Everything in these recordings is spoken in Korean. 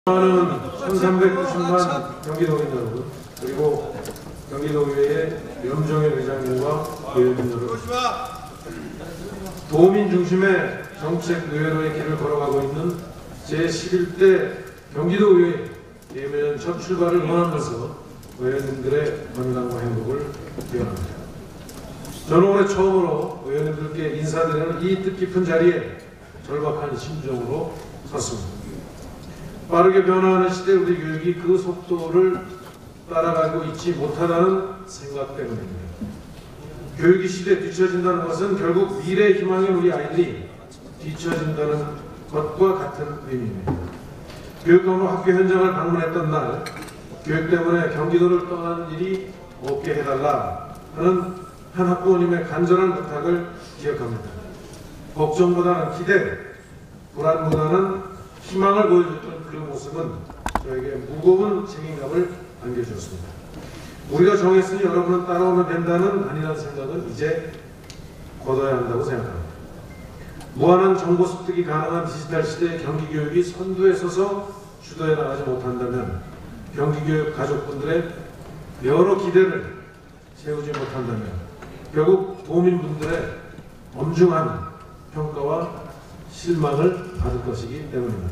많은 1390만 경기도민 여러분, 그리고 경기도의회의 염정현 의장님과 의원님 여러분, 도민 중심의 정책 의회로의 길을 걸어가고 있는 제11대 경기도의회 예매년 첫 출발을 응원하면서 의원님들의 건강과 행복을 기원합니다. 저는 올해 처음으로 의원님들께 인사드리는 이 뜻깊은 자리에 절박한 심정으로 섰습니다. 빠르게 변화하는 시대 우리 교육이 그 속도를 따라가고 있지 못하다는 생각 때문입니다. 교육이 시대에 뒤처진다는 것은 결국 미래의 희망인 우리 아이들이 뒤처진다는 것과 같은 의미입니다. 교육감으로 학교 현장을 방문했던 날, 교육 때문에 경기도를 떠나는 일이 없게 해달라 하는 한 학부모님의 간절한 부탁을 기억합니다. 걱정보다는 기대, 불안보다는 희망을 보여줬던 그 모습은 저에게 무거운 책임감을 안겨주었습니다. 우리가 정했으니 여러분은 따라오면 된다는 아니라는 생각은 이제 거둬야 한다고 생각합니다. 무한한 정보 습득이 가능한 디지털 시대의 경기교육이 선두에 서서 주도해 나가지 못한다면, 경기교육 가족분들의 여러 기대를 채우지 못한다면 결국 도민분들의 엄중한 평가와 실망을 받을 것이기 때문입니다.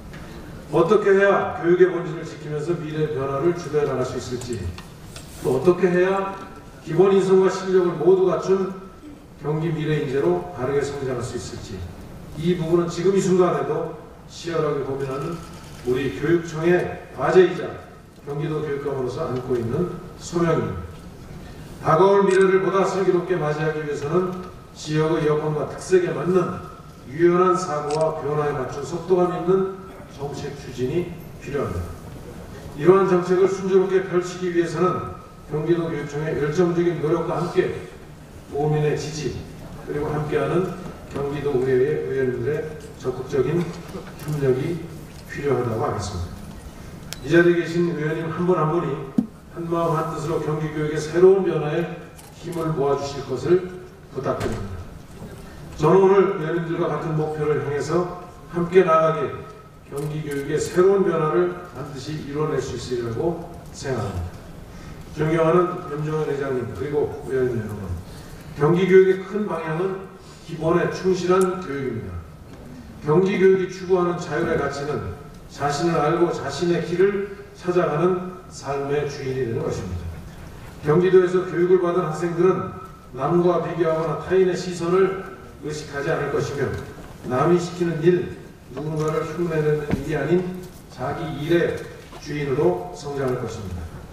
어떻게 해야 교육의 본질을 지키면서 미래의 변화를 주도해 나갈 수 있을지, 또 어떻게 해야 기본 인성과 실력을 모두 갖춘 경기 미래 인재로 바르게 성장할 수 있을지, 이 부분은 지금 이 순간에도 치열하게 고민하는 우리 교육청의 과제이자 경기도 교육감으로서 안고 있는 소명입니다. 다가올 미래를 보다 슬기롭게 맞이하기 위해서는 지역의 여건과 특색에 맞는 유연한 사고와 변화에 맞춘 속도감 있는 정책 추진이 필요합니다. 이러한 정책을 순조롭게 펼치기 위해서는 경기도 교육청의 열정적인 노력과 함께 도민의 지지, 그리고 함께하는 경기도 의회의 의원님들의 적극적인 협력이 필요하다고 하겠습니다. 이 자리에 계신 의원님 한 분 한 분이 한마음 한뜻으로 경기교육의 새로운 변화에 힘을 모아주실 것을 부탁드립니다. 저는 오늘 의원님들과 같은 목표를 향해서 함께 나아가게 경기교육의 새로운 변화를 반드시 이뤄낼 수 있으리라고 생각합니다. 존경하는 염정현 회장님, 그리고 의원님 여러분, 경기교육의 큰 방향은 기본에 충실한 교육입니다. 경기교육이 추구하는 자율의 가치는 자신을 알고 자신의 길을 찾아가는 삶의 주인이 되는 것입니다. 경기도에서 교육을 받은 학생들은 남과 비교하거나 타인의 시선을 의식하지 않을 것이며, 남이 시키는 일, 누군가를 흉내내는 일이 아닌 자기 일의 주인으로 성장할 것입니다.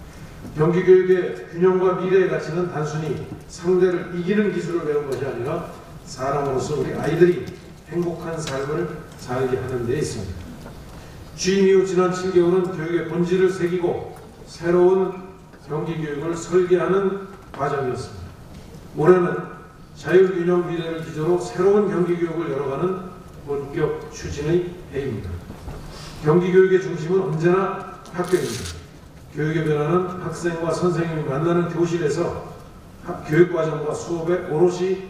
경기교육의 균형과 미래의 가치는 단순히 상대를 이기는 기술을 배운 것이 아니라 사람으로서 우리 아이들이 행복한 삶을 살게 하는 데 있습니다. 취임 이후 지난 7개월은 교육의 본질을 새기고 새로운 경기교육을 설계하는 과정이었습니다. 올해는 자율균형 미래를 기조로 새로운 경기교육을 열어가는 본격 추진의 해입니다. 경기교육의 중심은 언제나 학교입니다. 교육의 변화는 학생과 선생님이 만나는 교실에서 교육과정과 수업에 오롯이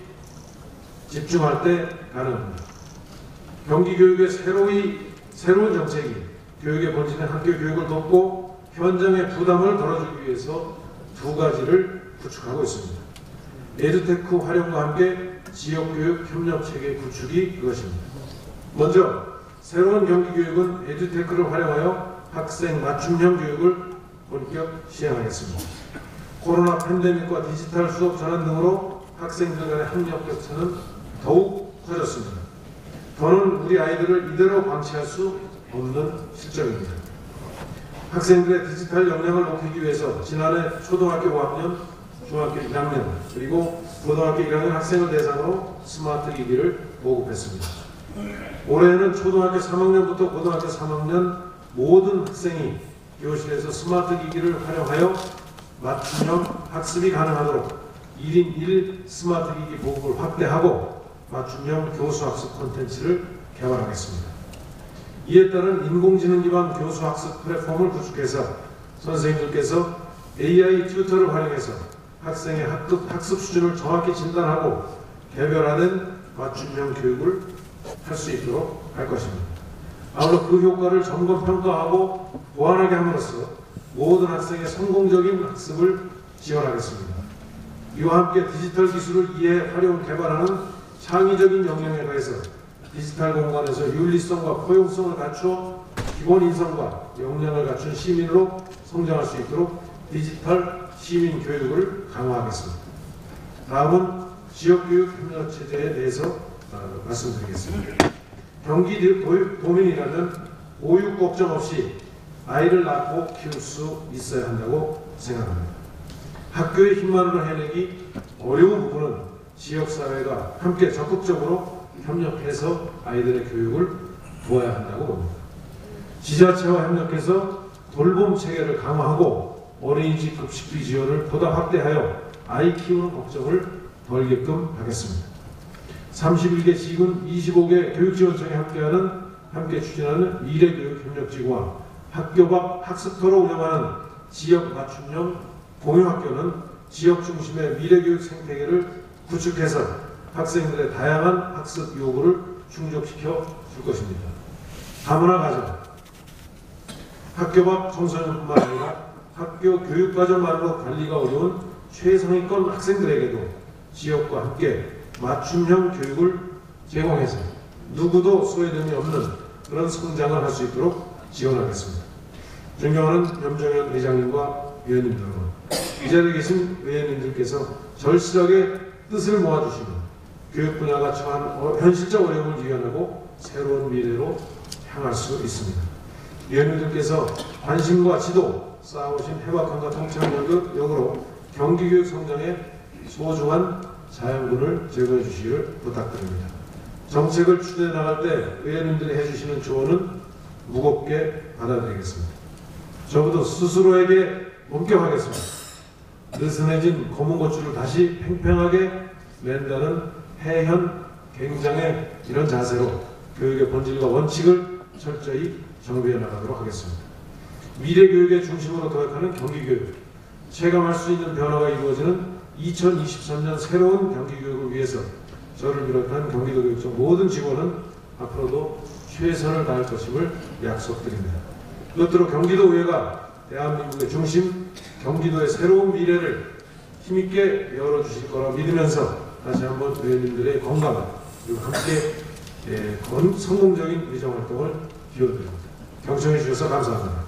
집중할 때 가능합니다. 경기교육의 새로운 정책이 교육의 본질인 학교 교육을 돕고 현장의 부담을 덜어주기 위해서 두 가지를 구축하고 있습니다. 에듀테크 활용과 함께 지역교육 협력체계 구축이 그것입니다. 먼저 새로운 경기교육은 에듀테크를 활용하여 학생 맞춤형 교육을 본격 시행하겠습니다. 코로나 팬데믹과 디지털 수업 전환 등으로 학생들 간의 학력 격차는 더욱 커졌습니다. 더는 우리 아이들을 이대로 방치할 수 없는 실정입니다. 학생들의 디지털 역량을 높이기 위해서 지난해 초등학교 5학년, 중학교 1학년, 그리고 고등학교 1학년 학생을 대상으로 스마트 기기를 보급했습니다. 올해는 초등학교 3학년부터 고등학교 3학년 모든 학생이 교실에서 스마트 기기를 활용하여 맞춤형 학습이 가능하도록 1인 1 스마트 기기 보급을 확대하고 맞춤형 교수학습 콘텐츠를 개발하겠습니다. 이에 따른 인공지능 기반 교수학습 플랫폼을 구축해서 선생님들께서 AI 튜터를 활용해서 학생의 학습 수준을 정확히 진단하고 개별화된 맞춤형 교육을 할 수 있도록 할 것입니다. 아울러 그 효과를 점검 평가하고 보완하게 함으로써 모든 학생의 성공적인 학습을 지원하겠습니다. 이와 함께 디지털 기술을 이해, 활용, 개발하는 창의적인 역량에 더해서 디지털 공간에서 윤리성과 포용성을 갖추어 기본 인성과 역량을 갖춘 시민으로 성장할 수 있도록 디지털 시민 교육을 강화하겠습니다. 다음은 지역교육 협력 체제에 대해서 말씀드리겠습니다. 경기 도민이라면 보육 걱정 없이 아이를 낳고 키울 수 있어야 한다고 생각합니다. 학교의 힘만으로 해내기 어려운 부분은 지역사회가 함께 적극적으로 협력해서 아이들의 교육을 도와야 한다고 봅니다. 지자체와 협력해서 돌봄 체계를 강화하고 어린이집 급식비 지원을 보다 확대하여 아이 키우는 걱정을 덜게끔 하겠습니다. 31개 시군 25개 교육지원청이 함께 추진하는 미래교육협력지구와 학교 밖 학습터로 운영하는 지역 맞춤형 공유학교는 지역 중심의 미래교육 생태계를 구축해서 학생들의 다양한 학습 요구를 충족시켜 줄 것입니다. 다문화 가정, 학교 밖 청소년뿐만 아니라 학교 교육과정만으로 관리가 어려운 최상위권 학생들에게도 지역과 함께 맞춤형 교육을 제공해서 누구도 소외됨이 없는 그런 성장을 할 수 있도록 지원하겠습니다. 존경하는 염정현 회장님과 위원님들 여러분, 이 자리에 계신 의원님들께서 절실하게 뜻을 모아주시면 교육 분야가 처한 현실적 어려움을 이겨내고 새로운 미래로 향할 수 있습니다. 위원님들께서 관심과 지도, 쌓아오신 해박함과 통찰력으로 경기교육 성장에 소중한 자양분을 제공해 주시기를 부탁드립니다. 정책을 추진해 나갈 때 의원님들이 해주시는 조언은 무겁게 받아들이겠습니다. 저부터 스스로에게 엄격하겠습니다. 느슨해진 검은 고추를 다시 팽팽하게 낸다는 해현 굉장의 이런 자세로 교육의 본질과 원칙을 철저히 정비해 나가도록 하겠습니다. 미래교육의 중심으로 도약하는 경기교육, 체감할 수 있는 변화가 이루어지는 2023년 새로운 경기교육을 위해서 저를 비롯한 경기도교육청 모든 직원은 앞으로도 최선을 다할 것임을 약속드립니다. 끝으로 경기도의회가 대한민국의 중심, 경기도의 새로운 미래를 힘있게 열어주실 거라 믿으면서 다시 한번 의원님들의 건강 그리고 함께 성공적인 의정활동을 기원드립니다. 경청해 주셔서 감사합니다.